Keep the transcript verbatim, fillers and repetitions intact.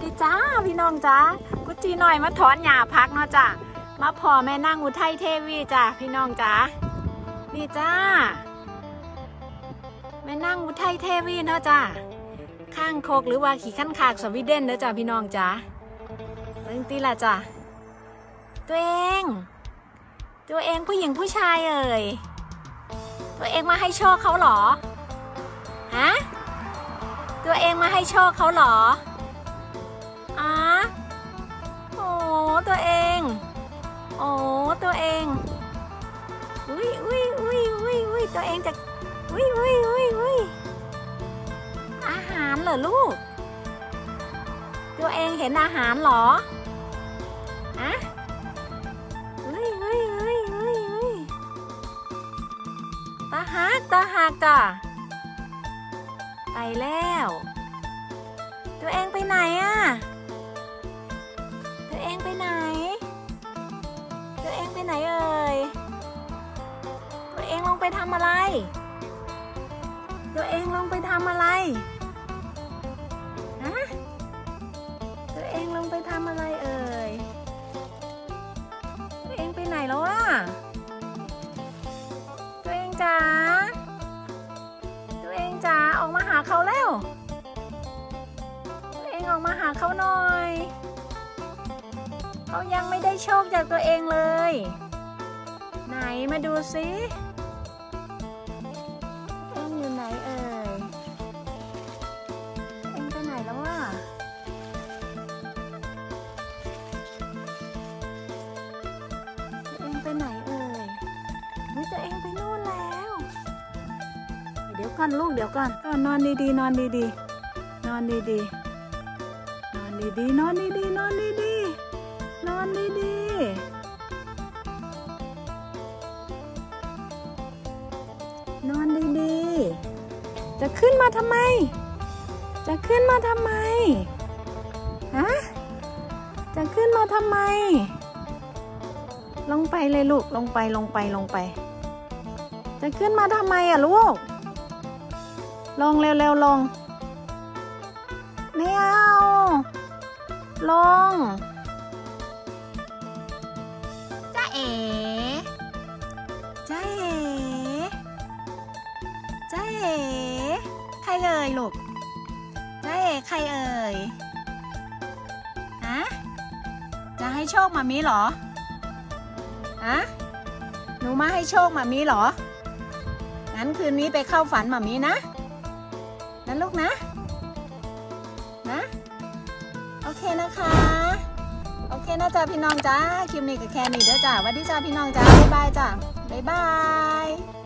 ดีจ้าพี่น้องจ้ากุจีหน่อยมาถอนหญ้าพักเนาะจ้ามาพอแม่นั่งอุทัยเทวีจ้าพี่น้องจ้านี่จ้าแม่นั่งอุทัยเทวีเนาะจ้าข้างโคกหรือว่าขี่ขั้นขากสวีเดนเนาะจ้าพี่น้องจ้าเรื่องตีละจ้าตัวเองตัวเองผู้หญิงผู้ชายเอ่ยตัวเองมาให้โชคเขาเหรอฮะตัวเองมาให้โชคเขาเหรออ๋อโอ้ตัวเองโอ้ตัวเองอุ้ยอุ้ยอุ้ยอุ้ยอุ้ยตัวเองจะอุ้ยอุ้ยอุ้ยอุ้ยอาหารเหรอลูกตัวเองเห็นอาหารเหรออะอุ้ยอุ้ยอุ้ยอุ้ยอุ้ยตาหักตาหักจ้ะไปแล้วตัวเองไปไหนอะตัวเองไปไหนตัวเองไปไหนเอ่ยตัวเองลงไปทำอะไรตัวเองลงไปทำอะไรฮะตัวเองลงไปทำอะไรเอ่ยตัวเองไปไหนแล้วอะตัวเองจ๋าตัวเองจ๋าออกมาหาเขาแล้วตัวเองออกมาหาเขาหน่อยเขายังไม่ได้โชคจากตัวเองเลยไหนมาดูสิเอ็งอยู่ไหนเอ่ยเอ็งไปไหนแล้ววะเอ็งไปไหนเอ่ยนี่ตัวเองไปนู่นแล้วเดี๋ยวก่อนลูกเดี๋ยวก่อนก็นอนดีๆนอนดีๆนอนดีๆนอนดีๆนอนดีๆนอนดีๆนอนดีๆนอนดีๆจะขึ้นมาทำไมจะขึ้นมาทำไมฮะจะขึ้นมาทำไมลงไปเลยลูกลงไปลงไปลงไปจะขึ้นมาทำไมอ่ะลูกลงเร็วๆลงไม่เอาลงจ้าเอ๋จ้าเอ๋จ้าเอ๋ใครเอ่ยลูกจ้าเอ๋ใครเอ่ยฮะจะให้โชคมามีเหรอฮะหนูมาให้โชคมามีเหรองั้นคืนนี้ไปเข้าฝันมามีนะนะลูกนะนะโอเคนะคะโอเคนะจ๊ะพี่น้องจ้าคลิปนี้ก็แค่นี้เด้อจ้าสวัสดีจ้าพี่น้องจ้าบ๊ายบายจ้าบ๊ายบาย